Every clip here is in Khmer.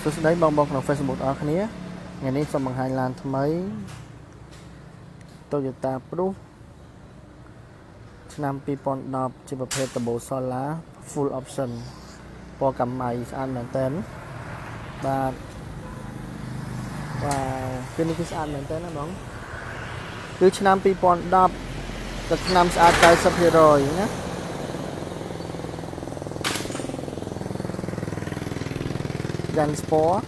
សួស្តីបងប្អូនក្នុង Facebook ទាំងអស់គ្នាថ្ងៃនេះសូមបង្ហាញឡានថ្មី Toyota Prius ឆ្នាំ 2010 ជាប្រភេទ Turbo Solar Full Option ពណ៌កម្មៃស្អាតមែនទែនបាទគឺនេះគឺស្អាតមែនទែនណាបងគឺឆ្នាំ 2010 ទឹកថ្នាំស្អាត 90% ណាយ៉ាងស្ពណ៌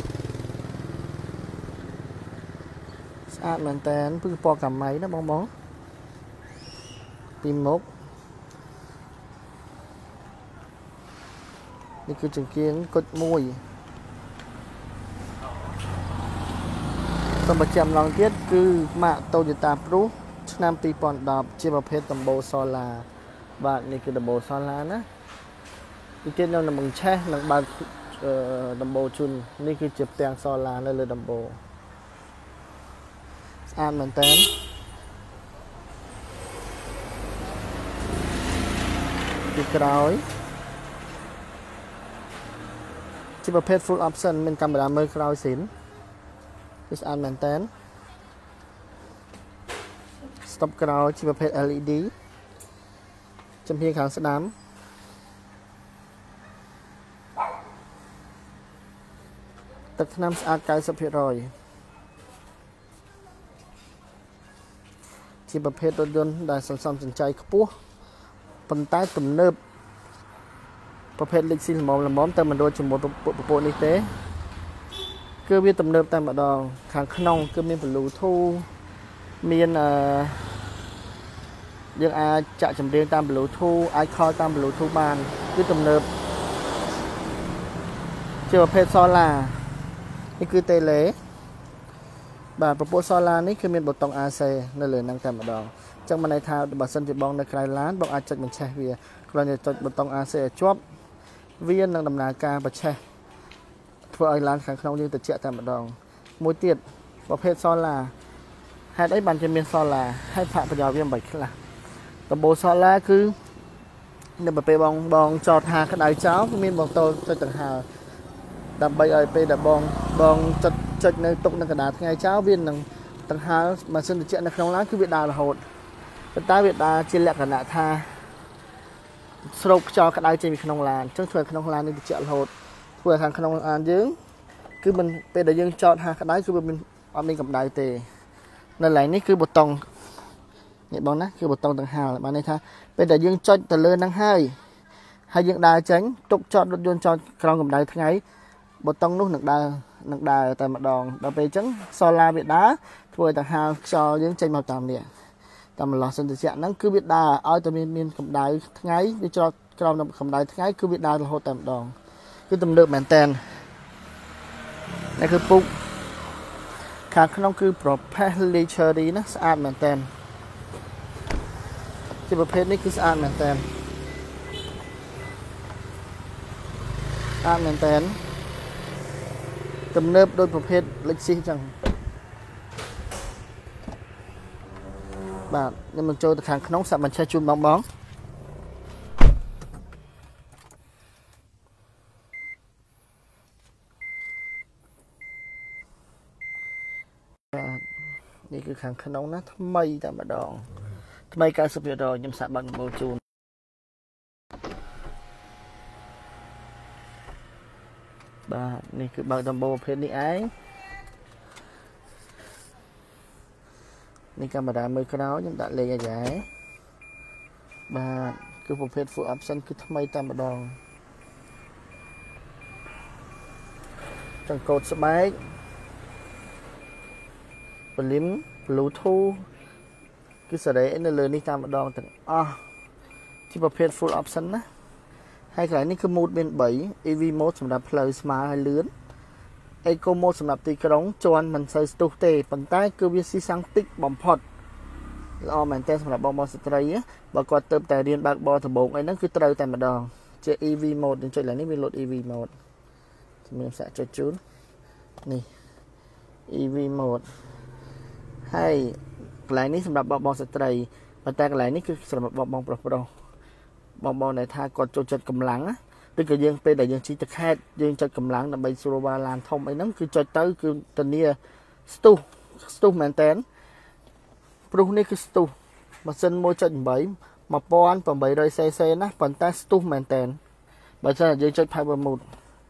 ស្អាតមែនតើគឺពណ៌កម្មៃណាបងទីមុខនេះគឺចង្គៀងគុជមួយសូមបញ្ជាក់ម្ដងទៀតគឺម៉ាក Toyota Prius ឆ្នាំ 2010 ជាប្រភេទ Turbo Solar បាទនេះគឺ Turbo Solar ណាទីទៀតនៅនឹងឆេះនឹងបើកដំបូលជូននេះគឺជាផ្ទាំងសូឡានៅលើដំបូលស្អាតមែនតើពីក្រោយជាប្រភេទ full option មានកាមេរ៉ាមើលក្រោយស៊ីនគឺស្អាតមែនតើ stop ក្រោយជាប្រភេទ LED ចំហៀងខាងស្ដាំទឹកថ្នាំស្អាត 90% ជាប្រភេទរថយន្តដែលសន្សំសំចៃខ្ពស់ប៉ុន្តែទំនើបប្រភេទលេខស៊ីល្មមតែមិនដូចជាមួយពពួកនេះទេគឺវាទំនើបតែម្ដងខាងក្នុងគឺមាន Bluetooth មានយើងអាចចាក់ចម្រៀងតាម Bluetooth អាច call តាម Bluetooth បានគឺទំនើបជាប្រភេទ Solarនេះគឺ tele បាទពពួក solar នេះគឺមានប៊ូតុង AC នៅលើហ្នឹងតែម្ដងអញ្ចឹងមិនន័យថាបើសិនជាបងនៅក្រៅឡានបងអាចចុចបញ្ឆេះវាគ្រាន់តែចុចប៊ូតុង AC ឲ្យជាប់វានឹងដំណើរការបញ្ឆេះធ្វើឲ្យឡានខាងក្នុងយើងត្រជាក់តែម្ដងមួយទៀតប្រភេទ solar ហេតុអីបានជាមាន solar ហើយផាកប្រយោជន៍វាមិនបាច់ខ្លះដំបូល solar គឺនៅពេលបងចតហាក្តៅចោលគឺមានបងតូចចុចដង្ហើរដើម្បីឲ្យពេលដែលបងចុចនៅទុកនៅកណ្ដាលថ្ងៃចោលវានឹងដង្ហើរម៉ាស៊ីនត្រជាក់នៅក្នុងឡានគឺវាដើររហូតប៉ុន្តែវាដើរជាលក្ខណៈថាស្រូបខ្យល់ក្តៅចេញពីក្នុងឡានអញ្ចឹងធ្វើឲ្យក្នុងឡាននេះត្រជាក់រហូតធ្វើឲ្យខាងក្នុងឡានយើងគឺមិនពេលដែលយើងចតហាក្តៅគឺវាអត់មានកម្ដៅទេនៅកន្លែងនេះគឺប៊ូតុងនេះបងណាគឺប៊ូតុងដង្ហើរបានន័យថាពេលដែលយើងចុចទៅលើហ្នឹងហើយយើងដើរចេញទុកចតរថយន្តចតក្រោមកម្ដៅថ្ងៃប៊ូតុងនោះនឹងដើរតែម្ដងដល់ពេលអញ្ចឹង solar វាដើរធ្វើឲ្យដង្ហើរខ្យល់យើងចេញមកតាមនេះតាមម្លោះសិនតិចហ្នឹងគឺវាដើរឲ្យតែមានកម្ដៅថ្ងៃវាច្រកក្រោមនៅកម្ដៅថ្ងៃគឺវាដើររហូតតែម្ដងគឺទំនើបមែនតើនេះគឺពុកខាងក្នុងគឺប្រភេទ luxury ណាស្អាតមែនតើជាប្រភេទនេះគឺស្អាតមែនតើស្អាតមែនតើទំនើបដោយប្រភេទលេខស៊ីអញ្ចឹងបាទខ្ញុំនឹងចូលទៅខាងក្នុងសាក់បញ្ឆេះជូនបងបាទនេះគឺខាងក្នុងណាថ្មីតែម្ដងថ្មី 90% ខ្ញុំសាក់បើកដំបូលជូនបាទនេះគឺបើកដំបូលប្រភេទនេះឯងនេះកាមេរ៉ាមើលក្រោយខ្ញុំដាក់លេខឲ្យដែរបាទគឺប្រភេទ full option គឺថ្មីតែម្ដងចង្កូតស្បែកពលីម Bluetooth គឺសេរីនៅលើនេះតែម្ដងទាំងអស់ជាប្រភេទ full option ណាហើយកន្លែងនេះគឺ mode មាន 3 EV mode សម្រាប់ផ្លូវស្មើហើយលឿន Eco mode សម្រាប់ទីក្រុងជន់មិនសូវស្ទុះទេប៉ុន្តែគឺវាស៊ីសាំងតិចបំផុតល្អមែនតើសម្រាប់បងស្ត្រីបើគាត់ទៅតែរៀនបើកបរដំបូងអីហ្នឹងគឺត្រូវតែម្ដងជា EV mode យើងចុចឡើងនេះវាលោត EV mode ជំរាបសាកចុចជូននេះ EV mode ហើយកន្លែងនេះសម្រាប់បងស្ត្រីប៉ុន្តែកន្លែងនេះគឺសម្រាប់បងប្រុសបងដែលថាគាត់ចូលចិត្តកម្លាំង tức là dương bây giờ chỉ thực hết dương cho cầm láng là bay sô ba lan thông ấy nắng cứ cho tới cứ tình nia stu màn tén pru này cứ stu mà sân môi trận bảy mà pon phần bảy rồi xe nè phần ta stu màn tén bây giờ dương cho thay vào một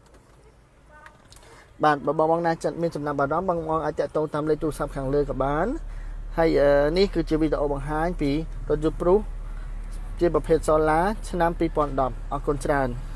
bạn bà bong na trận miền nam bà đó bằng mong ai chạy tàu tam lên tu sắp hàng lừa cả bán hay ní cứ chơi video bằng hai phí rồi chụp pru chơiประเภท solar ឆ្នាំ 2010 អរគុណច្រើន